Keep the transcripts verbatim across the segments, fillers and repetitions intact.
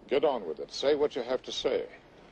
Get on with it. Say what you have to say.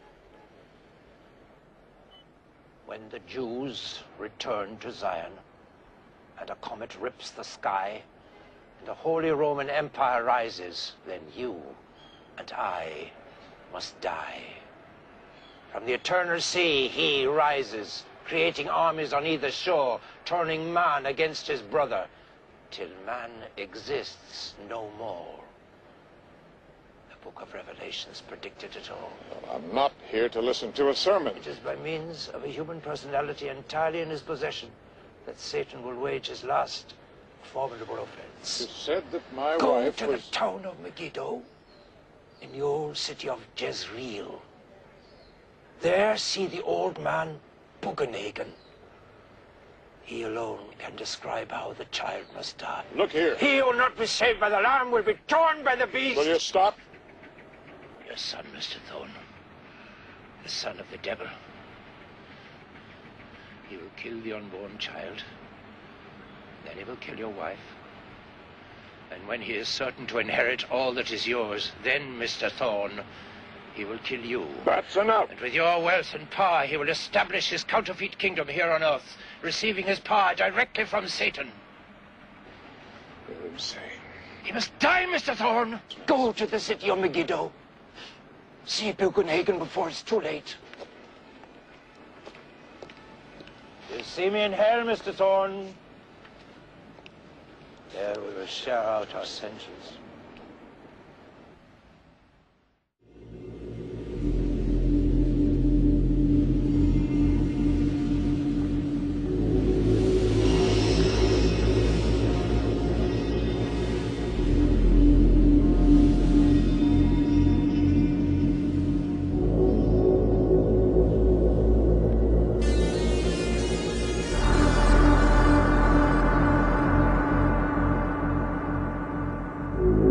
When the Jews return to Zion, and a comet rips the sky, and the Holy Roman Empire rises, then you and I must die. From the eternal sea he rises, creating armies on either shore, turning man against his brother, till man exists no more. The book of Revelations predicted it all. Well, I'm not here to listen to a sermon. It is by means of a human personality entirely in his possession that Satan will wage his last formidable offense. You said that my Go wife to was... the town of Megiddo, in the old city of Jezreel. There see the old man Bugenhagen. He alone can describe how the child must die. Look here. He who will not be saved by the lamb will be torn by the beast. Will you stop? Your son, Mister Thorne, the son of the devil. He will kill the unborn child. Then he will kill your wife. And when he is certain to inherit all that is yours, then, Mister Thorne, he will kill you. That's enough. And with your wealth and power, he will establish his counterfeit kingdom here on Earth, receiving his power directly from Satan. You're insane. He must die, Mister Thorne. Go to the city of Megiddo. See Bugenhagen before it's too late. You see me in hell, Mister Thorne. There we will share out our centuries. you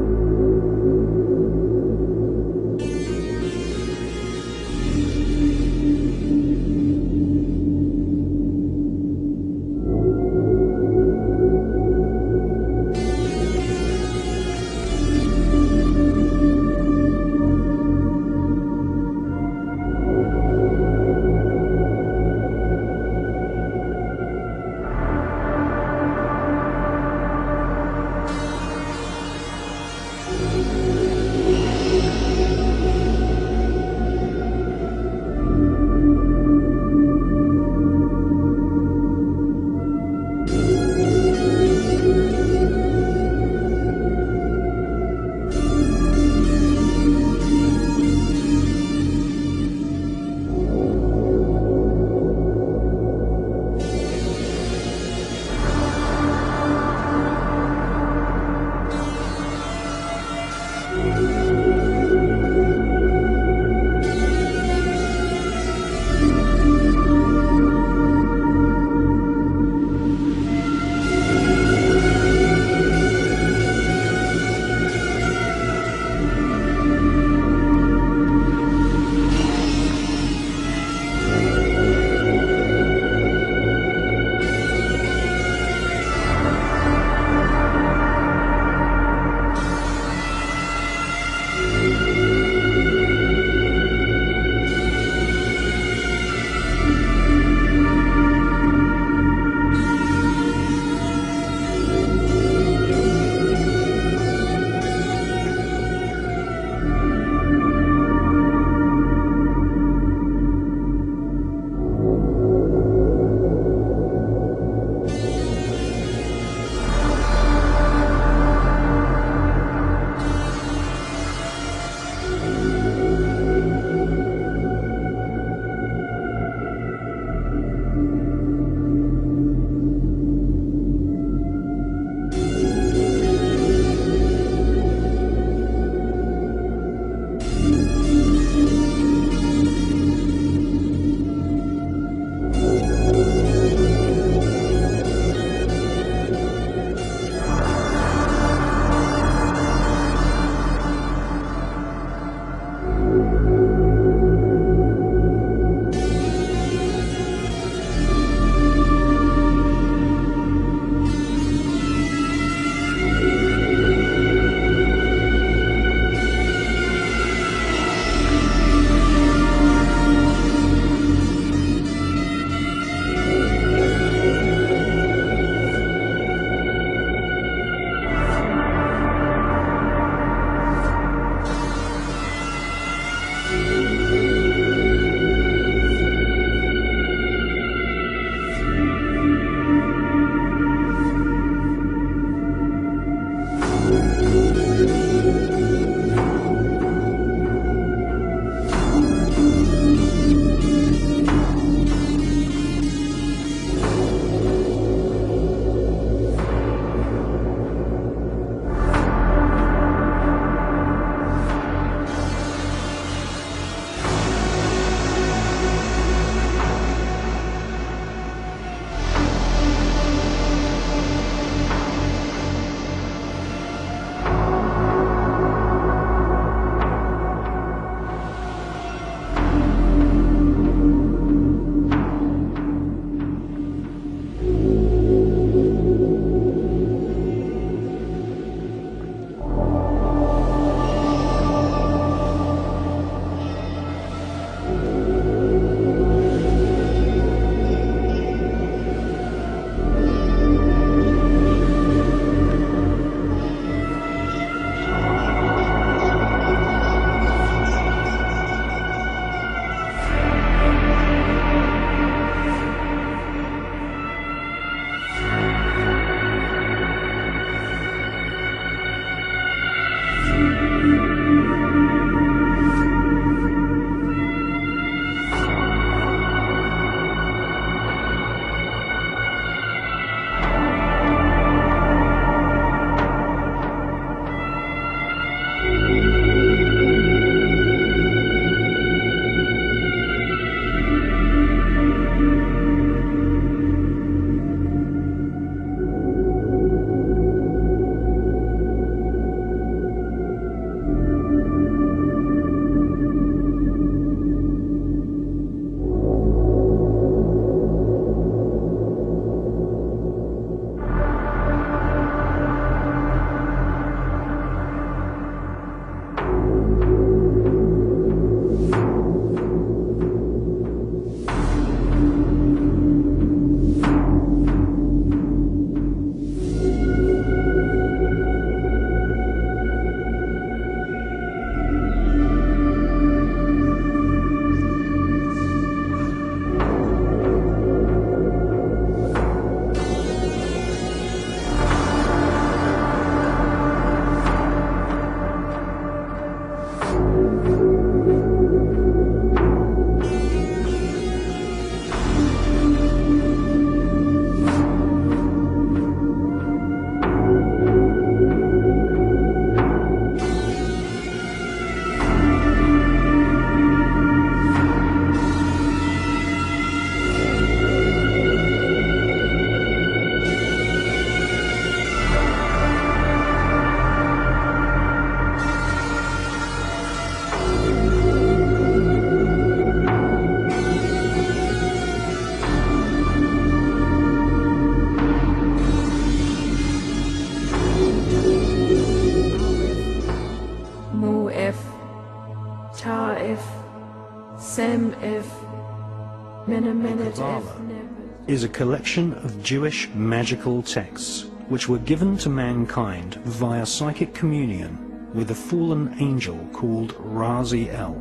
in a minute. Kabbalah is a collection of Jewish magical texts which were given to mankind via psychic communion with a fallen angel called Raziel.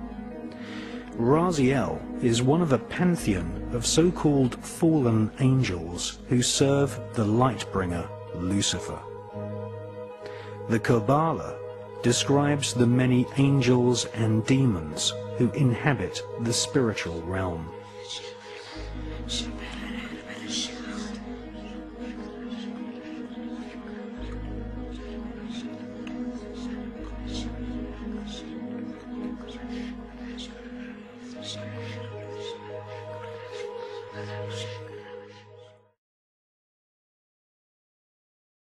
Raziel is one of a pantheon of so-called fallen angels who serve the light-bringer Lucifer. The Kabbalah describes the many angels and demons who inhabit the spiritual realm.